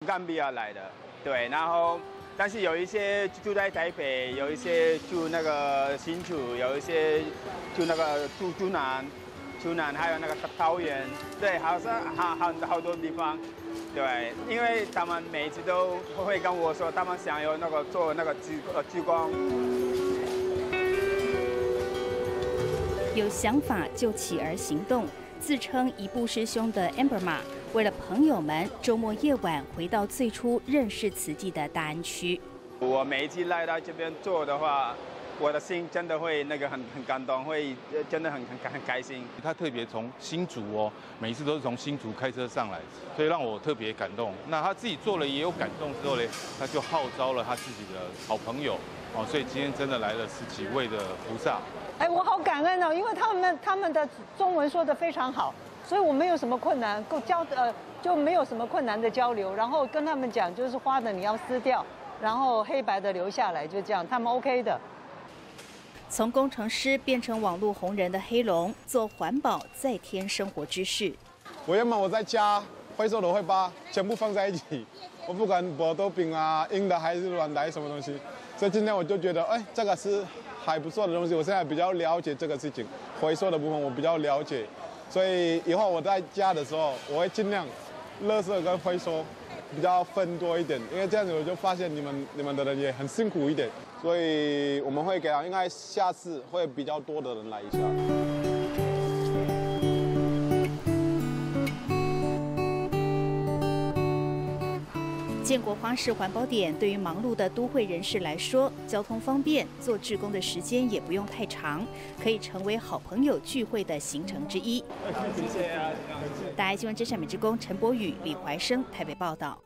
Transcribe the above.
冈比亚来的，对，然后但是有一些住在台北，有一些住那个新竹，有一些住那个住竹南，还有那个桃园，对，好像好多地方。对，因为他们每次都会跟我说，他们想要那个做那个鞠躬。 有想法就起而行动，自称一步师兄的 Amber 马，为了朋友们，周末夜晚回到最初认识慈济的大安区。 我每一次来到这边做的话，我的心真的会那个很感动，会真的很开心。 他特别从新竹哦，每一次都是从新竹开车上来，所以让我特别感动。那他自己做了也有感动之后呢，他就号召了他自己的好朋友哦，所以今天真的来了10几位的菩萨。 哎，我好感恩哦，因为他们的中文说得非常好，所以我没有什么困难，就没有什么困难的交流。然后跟他们讲，就是花的你要撕掉，然后黑白的留下来，就这样，他们 OK 的。 从工程师变成网络红人的黑龙，做环保再添生活知识。 我原本我在家回收的会把全部放在一起，我不管薄豆饼啊、硬的还是软的还是什么东西，所以今天我就觉得，哎，这个是还不错的东西。我现在比较了解这个事情，回收的部分我比较了解，所以以后我在家的时候，我会尽量垃圾跟回收比较分多一点，因为这样子我就发现你们的人也很辛苦一点，所以我们会给他，应该下次会比较多的人来一下。 建国花市环保点对于忙碌的都会人士来说，交通方便，做志工的时间也不用太长，可以成为好朋友聚会的行程之一。 谢谢啊！ 大爱新闻之善美职工陈柏宇、李怀生台北报道。